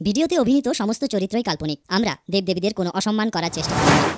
ভিডিওতে অভিনীত সমস্ত চরিত্রই কাল্পনিক। আমরা দেবদেবীদের কোনো অসম্মান করার চেষ্টা করি না।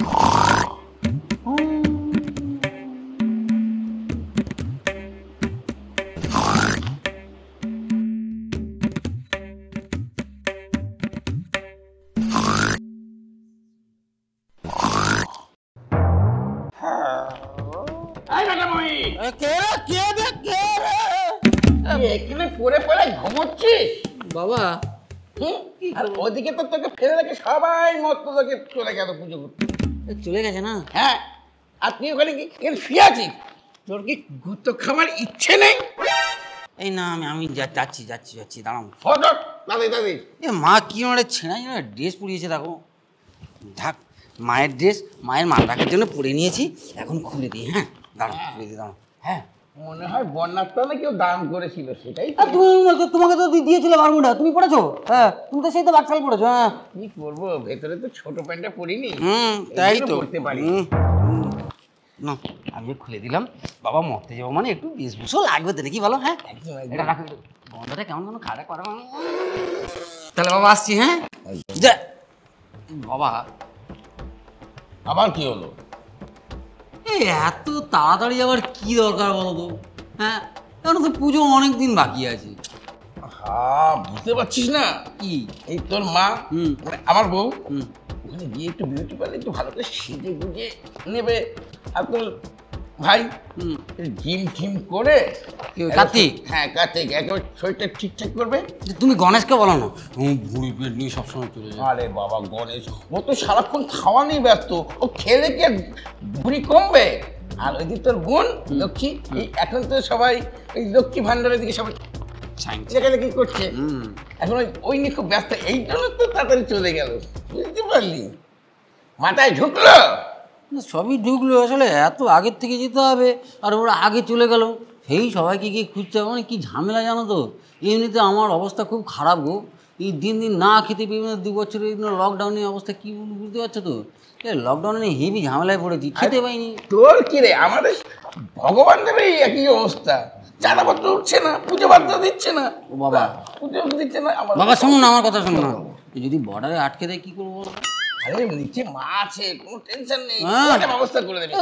এখানে পড়ে পড়ে ঘুমোচ্ছি বাবা। আর ওদিকে তো তোকে ফেলে রেখে সবাই মত তোকে চলে গেল পুজো করতে। চলে গেছে না? হ্যাঁ, আর তুই ওখানে কি শুয়ে আছিস? তোর কি গুতো খাবার ইচ্ছে নেই? এই না, আমি যাচ্ছি দাঁড়াও। দাদি এ মা কি ওরা ছেঁড়া ড্রেস পরিয়েছে, দেখো। ঢাক, মায়ের ড্রেস, মায়ের মাল রাখার জন্য পরে নিয়েছি, এখন খুলে দিই। হ্যাঁ দাঁড়াও, খুলে দিই, দাঁড়াও। হ্যাঁ, মনে হয় বন্যার তলে কেউ দান করেছিল, সেটাই। তোমাকে তো দিয়েছিলে বারমুডা, তুমি পড়েছো? হ্যাঁ, তুমি তো সেই তো বাচ্চাল পড়েছো। হ্যাঁ, কি করবো, ভেতরে তো ছোট প্যান্টটা পরিনি। তাই তো পড়তে পারি না। আমি খুলে দিলাম। বাবা মরতে যাবো মানে একটু বেশভূষও লাগবে তো নাকি, বলো? হ্যাঁ, এটা রাখো, গন্ধটা কেমন কেমন খারাপ করা। তাহলে বাবা আসছি। হ্যাঁ বাবা। আবার কি হলো? এই এত তাড়াতাড়ি আবার কি দরকার বলো তো? হ্যাঁ, কারণ তো পুজো অনেক দিন বাকি আছে। হ্যাঁ, বুঝতে পারছিস না? কি এই তোর মা, মানে আমার বউ, ওখানে গিয়ে একটু বিউটি পার্লার একটু ভালো করে সেজে গুজে নেবে। আর তোর ভাই জিম টিম করে কার্তিক, হ্যাঁ কার্তিক একেবারে শরীরটা ঠিকঠাক করবে। তুমি গণেশকে বলো না, ভুড়ি পেট নিয়ে সবসময় চলে যায়। আরে বাবা, গণেশ ও তো সারাক্ষণ খাওয়া নিয়ে ব্যস্ত, ও খেলে কি আর ভুড়ি কমবে? আর ওই দিকে তোর বোন লক্ষ্মী, এই এখন তো সবাই ওই লক্ষ্মী ভান্ডারের দিকে সবাই সেখানে কি করছে, এখন ওই নিয়ে খুব ব্যস্ত, এই জন্য তো তাড়াতাড়ি চলে গেল। বুঝতে পারলি? মাথায় ঢুকলো? সবই ঢুকলো, আসলে এত আগের থেকে যেতে হবে, আর ওরা আগে চলে গেল, সেই সবাইকে গিয়ে খুঁজতে হবে। মানে কি ঝামেলা জানো তো? এমনিতে আমার অবস্থা খুব খারাপ গো। এই দিন দিন না খেতে পেয়ে 2 বছরের লকডাউনের অবস্থা কি বুঝতে পারছো তো? লকডাউনে হেভি ঝামেলায় পড়েছি, খেতে পাইনি। তোর কি রে, আমাদের ভগবান দেবে একই অবস্থা। চাঁদাপত্র উঠছে না, পুজো বাদ্য দিচ্ছে না। ও বাবা, পুজো দিচ্ছে না। বাবা শোনো না, আমার কথা শোনো না। যদি বর্ডারে আটকে দেয় কি করবো? আরে নিচে মা আছে, কোনো টেনশন নেই, ব্যবস্থা করে দেবে।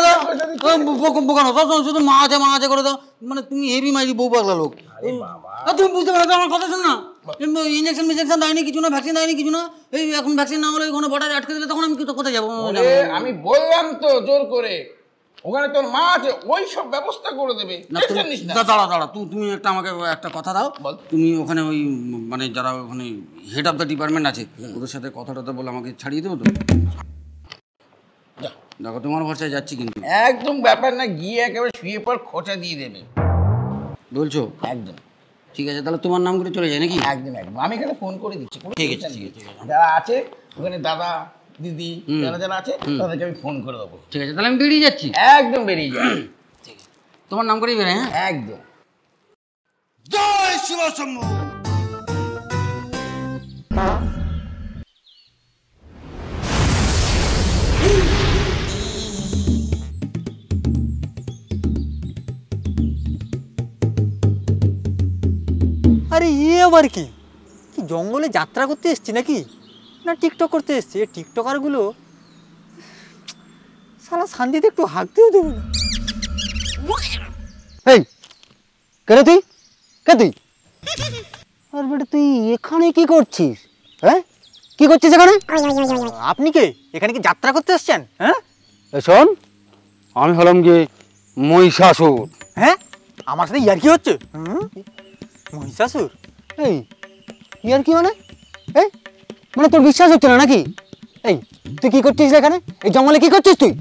শুধু মা আছে করে দাও, মানে তুমি হেভি মাইরি বউ পাগলা লোক। তুমি বুঝতে পারো আমার কথা শোন না। ইঞ্জেকশন মিজেকশন দেয়নি কিছু না, ভ্যাকসিন দেয়নি কিছু না। এই এখন ভ্যাকসিন না হলে ওখানে বর্ডারে আটকে দিলে তখন আমি কোথায় যাবো? আমি বললাম তো জোর করে, ওখানে তোর মা আছে, ওই সব ব্যবস্থা করে দেবে। দাঁড়া, তুমি একটা আমাকে একটা কথা দাও। তুমি ওখানে ওই মানে যারা ওখানে হেড অফ দ্য ডিপার্টমেন্ট আছে ওদের সাথে কথাটা বলে আমাকে ছাড়িয়ে দেবো তো? দেখো, তোমার ভরসায় যাচ্ছি কিন্তু। একদম ব্যাপার না, গিয়ে একেবারে শুয়ে পর খোঁচা দিয়ে দেবে বলছো? একদম ঠিক আছে, তাহলে তোমার নাম করে চলে যায় নাকি? একদম আমি এখানে ফোন করে দিচ্ছি। ঠিক আছে, যারা আছে ওখানে, দাদা দিদি যারা আছে তাদেরকে আমি ফোন করে দেবো। ঠিক আছে, তাহলে আমি বেরিয়ে যাচ্ছি। একদম বেরিয়ে যাই। ঠিক আছে, তোমার নাম করেই বেরোয়। হ্যাঁ একদম। জয় শিব শম্ভু। আরে আবার কি জঙ্গলে যাত্রা করতে এসছি নাকি না টিকটক করতে এসছি? এই টিকটকারগুলো সারা শান্তিতে একটু হাঁকতেও দেবে না। এই কেন তুই আর বেটা তুই এখানে কি করছিস? হ্যাঁ, কি করছিস এখানে? আপনি কে? এখানে কি যাত্রা করতে এসছেন? হ্যাঁ শোন, আমি হলাম যে মহিষাসুর। হ্যাঁ, আমার সাথে ইয়ার কি হচ্ছে? মহিষাসুর? এই ইয়ার কি মানে? এই মানে তোর বিশ্বাস হচ্ছে না নাকি? এই তুই কি করছিস এখানে? এই জঙ্গলে কি করছিস তুই?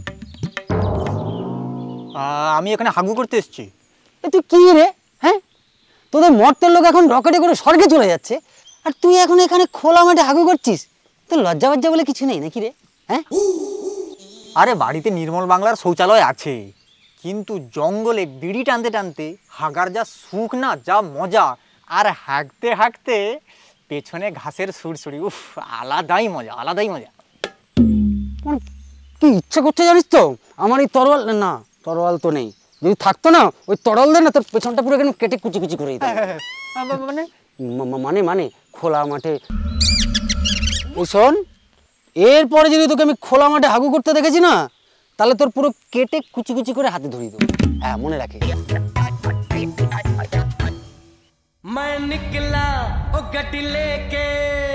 আমি এখানে হাগু করতে এসেছি। তুই কি রে? হ্যাঁ, তোদের মর্তের লোক এখন রকেটে করে স্বর্গে চলে যাচ্ছে, আর তুই এখন এখানে খোলা মাঠে হাগু করছিস? তোর লজ্জা বজ্জা বলে কিছু নেই নাকি রে? হ্যাঁ, আরে বাড়িতে নির্মল বাংলার শৌচালয় আছে, কিন্তু জঙ্গলে বিড়ি টানতে টানতে হাগার যা সুখ না, যা মজা, আর হাঁকতে হাঁকতে পেছনে ঘাসের সুরসুরি, উফ, আলাদাই মজা। কি ইচ্ছা করছে জানিস তো? আমার এই তরোয়াল তো নেই, যদি থাকতো না ওই তরল দেন না তোর পেছনটা পুরো এখানে কেটে কুচি করে দিতাম। মানে মানে খোলা মাঠে। এই শোন, এরপরে যদি তোকে আমি খোলা মাঠে হাগু করতে দেখেছি না, তাহলে তোর পুরো কেটে কুচি কুচি করে হাতে ধরিয়ে দেবো। হ্যাঁ, মনে রাখে। मैं निकला ओ गड्डी लेके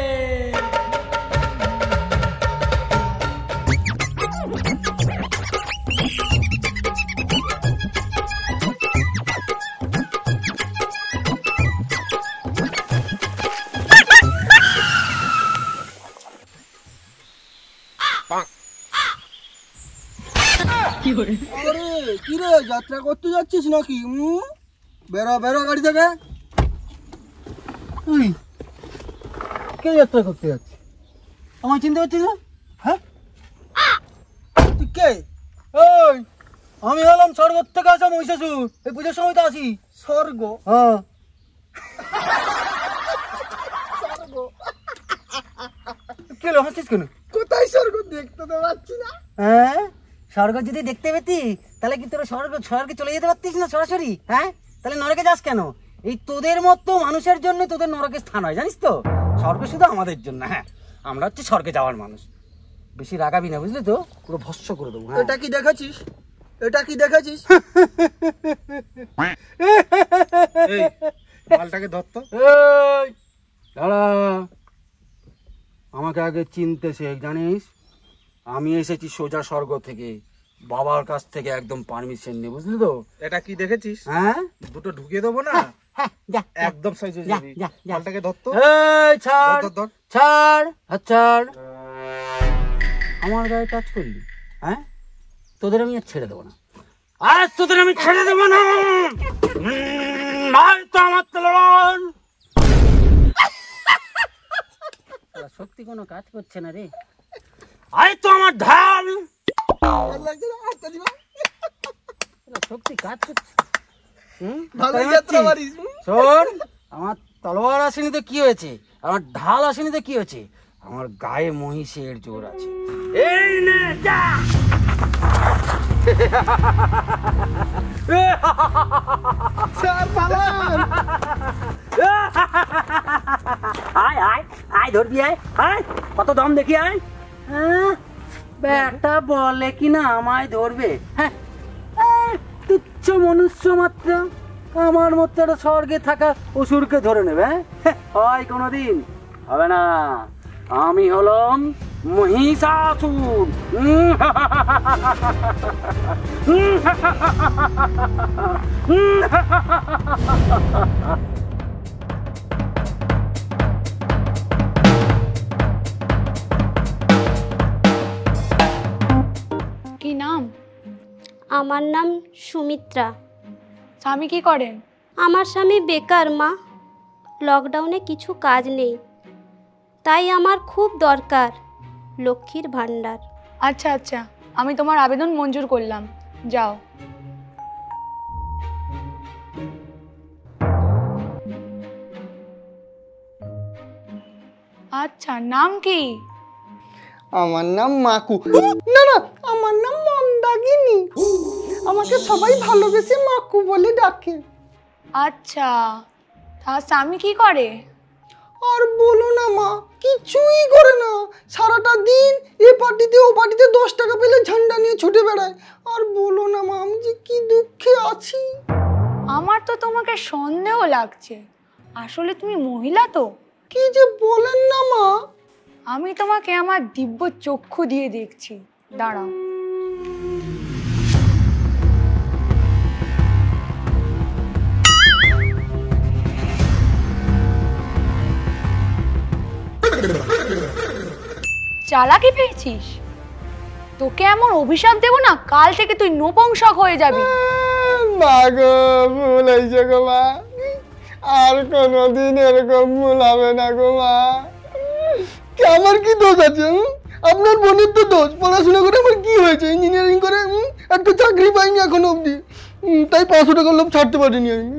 কি রে, যাত্রা করতে যাচ্ছিস নাকি? বেরো বেরো গাড়ি থেকে। কে যাত্রা করতে যাচ্ছে? আমার চিনতে পারছিস না? হ্যাঁ, তুই কে? ওই আমি হলাম স্বর্গ থেকে আসা মহিষাসুর। এই পুজোর সময় তো আসি। স্বর্গ? হ্যাঁ। কে লো, হাসছিস কেন? কোথায় স্বর্গ? দেখতে তো পাচ্ছি না। হ্যাঁ, স্বর্গ যদি দেখতে পেতি তাহলে কি তোরা স্বর্গে চলে যেতে পারতিস না সরাসরি? হ্যাঁ, তাহলে নরকে যাস কেন? এই তোদের মতো মানুষের জন্য তোদের নরকের স্থান হয়, জানিস তো? স্বর্গ শুধু আমাদের জন্য। হ্যাঁ, আমরা হচ্ছে স্বর্গে যাওয়ার মানুষ। বেশি রাগাবি না, বুঝলি তো? পুরো ভস্ম করে দেবো। এটা কি দেখেছিস? এটা কি দেখেছিস? এই মালটাকে ধরতো। এই দাঁড়া, আমাকে আগে চিনতে শেখ, জানিস? আমি এসেছি সোজা স্বর্গ থেকে, বাবার কাছ থেকে একদম পারমিশন নিয়ে, বুঝলি তো? এটা কি দেখেছিস? হ্যাঁ, দুটো ঢুকিয়ে দেবো না, একদম সাইজ হয়ে যাবি। মালটাকে ধরতো। এই ছাড়, ধর, ধর। ছাড়, হাত ছাড়। আমার গায়ে টাচ করলি? হ্যাঁ, তোদের আমি আর ছেড়ে দেবো না। আজ তোদের আমি ছেড়ে দেবো না। তো আমার তলোয়ার। সত্যি কোনো কাজ করছে না রে। আয় তো আমার ঢাল। সত্যি কাজ করছে। শোন, আমার তলোয়ার আসেনি তো কি হয়েছে, আমার ঢাল আসেনি তো কি হয়েছে, আমার গায়ে মহিষের জোর আছে। এই নে যা। আয় আয় আয়, ধরবি? আয় আয়, কত দম দেখি। আয়। ব্যাটা বলে কিনা আমায় ধরবে? হ্যাঁ, তুচ্ছ মনুষ্য মাত্র আমার মতো একটা স্বর্গে থাকা অসুরকে ধরে নেবে? হয় কোনোদিন হবে না। আমি হলাম মহিষাসুর। কি নাম? আমার নাম সুমিত্রা। স্বামী কি করেন? আমার স্বামী বেকার মা, লকডাউনে কিছু কাজ নেই, তাই আমার খুব দরকার লক্ষ্মীর ভাণ্ডার। আচ্ছা আচ্ছা, আমি তোমার আবেদন মঞ্জুর করলাম, যাও। আচ্ছা, নাম কি? আমার নাম মাকু। না না, আমার নাম মন্দাগিনী। আমাকে সবাই ভালোবেসে মাকু বলে ডাকে। আচ্ছা, তার স্বামী কি করে? আর বলো না মা, কিছুই করে না। সারাটা দিন এ পার্টিতে ও পার্টিতে 10 টাকা পেলে ঝান্ডা নিয়ে ছুটে বেড়ায়। আর বলো না মা, আমি যে কি দুঃখে আছি। আমার তো তোমাকে সন্দেহ লাগছে, আসলে তুমি মহিলা তো? কি যে বলেন না মা। আমি তোমাকে আমার দিব্য চক্ষু দিয়ে দেখছি, দাঁড়াও। চালাকি পেয়েছিস? তোকে এমন অভিশাপ দেবো না, কাল থেকে তুই নপুংসক হয়ে যাবি। মা গো, ভুল হয়েছে গো মা, আর কোনোদিন এরকম ভুল হবে না গো মা। আমার কি দোষ আছে? আপনার বোনের তো দোষ। পড়াশোনা করে আমার কি হয়েছে? ইঞ্জিনিয়ারিং করে একটা চাকরি পাইনি এখনো অবধি, তাই 500 টাকার লোভ ছাড়তে পারিনি আমি।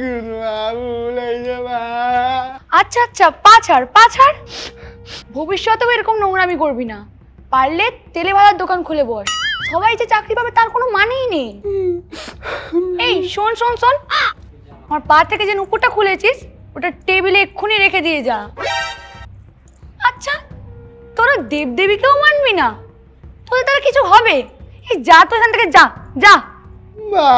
আচ্ছা আচ্ছা, পাছাড় পাছাড়, ভবিষ্যতেও এরকম নোংরামি করবি না। পারলে তেলে ভাজার দোকান খুলে বস, সবাই যে চাকরি পাবে তার কোনো মানেই নেই। এই শোন শোন শোন, আমার পা থেকে যে নুপুরটা খুলেছিস ওটা টেবিলে এক্ষুনি রেখে দিয়ে যা। আচ্ছা, তোরা দেবদেবীকেও মানবি না? তোদের তার কিছু হবে? এই যা তো এখান থেকে, যা যা। মা,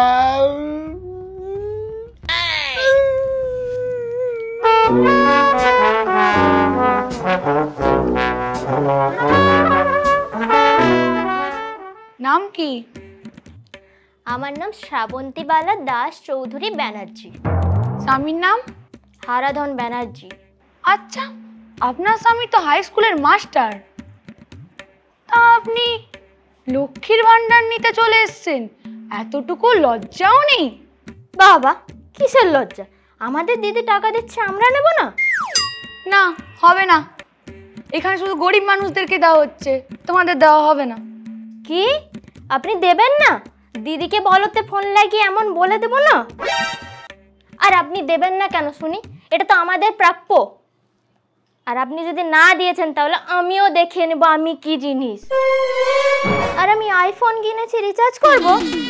নাম কি? আমার নাম শ্রাবন্তীবালা দাস চৌধুরী ব্যানার্জি। স্বামীর নাম? হারাধন ব্যানার্জি। আচ্ছা, আপনার স্বামী তো হাই স্কুলের মাস্টার, তা আপনি লক্ষ্মীর ভান্ডার নিতে চলে এসেছেন, এতটুকু লজ্জাও নেই? বাবা, কিসের লজ্জা? আমাদের দিদি টাকা দিচ্ছে, আমরা নেব না? না, হবে না। এখানে শুধু গরিব মানুষদেরকে দেওয়া হচ্ছে, তোমাদের দেওয়া হবে না। কি, আপনি দেবেন না? দিদিকে বলতে ফোন লাগিয়ে এমন বলে দেব না? আর আপনি দেবেন না কেন শুনি? এটা তো আমাদের প্রাপ্য। আর আপনি যদি না দিয়েছেন তাহলে আমিও দেখিয়ে নেব আমি কি জিনিস। আর আমি আইফোন কিনেছি, রিচার্জ করব।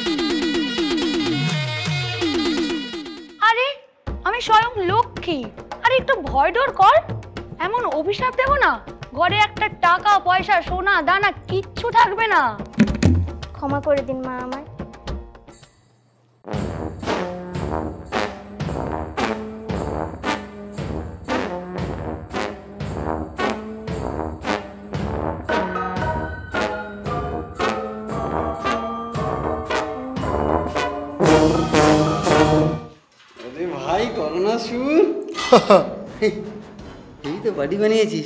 আরে আমি স্বয়ং লক্ষ্মী, আরে একটু ভয় ডর কর। এমন অভিশাপ দেব না, ঘরে একটা টাকা পয়সা সোনা দানা কিচ্ছু থাকবে না। ক্ষমা করে দিন মা আমায়। ভাই করোনা সুর এই তো বাড়ি বানিয়েছিস।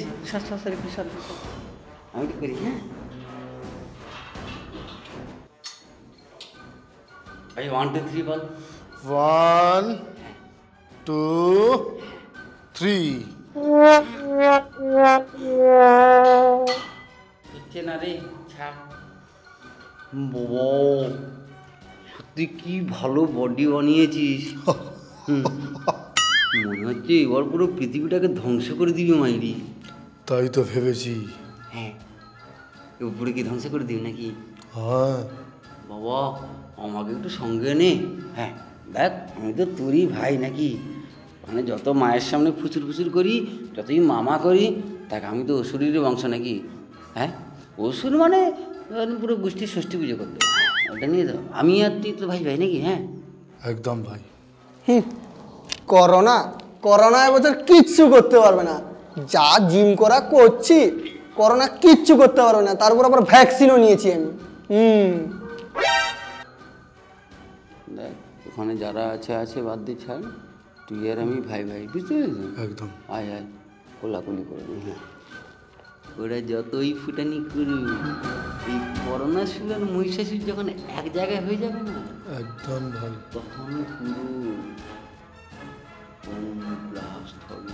আমি কি করি? হ্যাঁ ভাই, 1 2 3 বল। 1 2 3। হচ্ছে না রে, ছাড়। সত্যি কি ভালো বডি বানিয়েছিস। মনে হচ্ছে এবার পুরো পৃথিবীটাকে ধ্বংস করে দিবি মাইরি। তাই তো ভেবেছি। হ্যাঁ, উপরে কি ধ্বংস করে দিবি নাকি? হ্যাঁ বাবা, আমাকে একটু সঙ্গে নে। হ্যাঁ দেখ, আমি তো তোরই ভাই নাকি, মানে যত মায়ের সামনে ফুচুর ফুচুর করি, যতই মামা করি, দেখ আমি তো অসুরের বংশ নাকি। হ্যাঁ, অসুর মানে পুরো গোষ্ঠীর ষষ্ঠী পুজো করতে, ওটা নিয়ে তো আমি আর তুই তো ভাই ভাই নাকি। হ্যাঁ একদম ভাই। করোনা করোনা এবছর কিচ্ছু করতে পারবে না। যা জিম করা করছি, করোনা কিচ্ছু করতে পারবে না। তারপর আবার ভ্যাকসিনও নিয়েছি আমি। দেখ, ওখানে যারা আছে বাদ দিয়ে ছাড়, তুই আর আমি ভাই ভাই, বুঝতে পেরেছিস? একদম। আয় আয়, কোলাকুলি করে নি। হ্যাঁ, ওরা যতই ফুটানি করুক, এই করোনা শুলের মহিষাসুর যখন এক জায়গায় হয়ে যাবে না, একদম ভাই, তখন পুরো ব্লাস্ট হবে।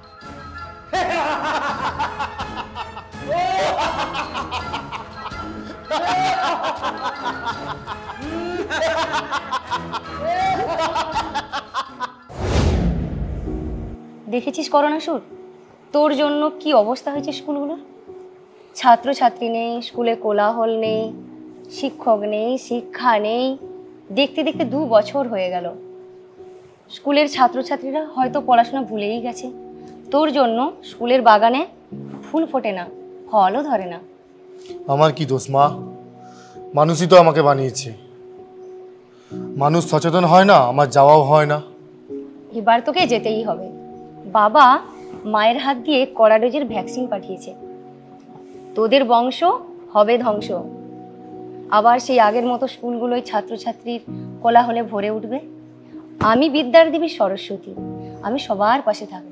দেখেছিস করোনা সুর, তোর জন্য কি অবস্থা হয়েছে স্কুলগুলোর। ছাত্রছাত্রী নেই, স্কুলে কোলাহল নেই, শিক্ষক নেই, শিক্ষা নেই। দেখতে দেখতে 2 বছর হয়ে গেল। স্কুলের ছাত্রছাত্রীরা হয়তো পড়াশোনা ভুলেই গেছে। তোর জন্য স্কুলের বাগানে ফুল ফোটে না, ফলও ধরে না। আমার কি দোষ মা? মানুষই তো আমাকে বানিয়েছে। মানুষ সচেতন হয় না, আমার যাওয়াও হয় না। এবার তোকে যেতেই হবে। বাবা মায়ের হাত দিয়ে কড়া ডোজের ভ্যাকসিন পাঠিয়েছে। তোদের বংশ হবে ধ্বংস। আবার সেই আগের মতো স্কুলগুলোয় ছাত্রছাত্রীর কোলাহলে ভরে উঠবে। আমি বিদ্যার দেবী সরস্বতী, আমি সবার পাশে থাকবো।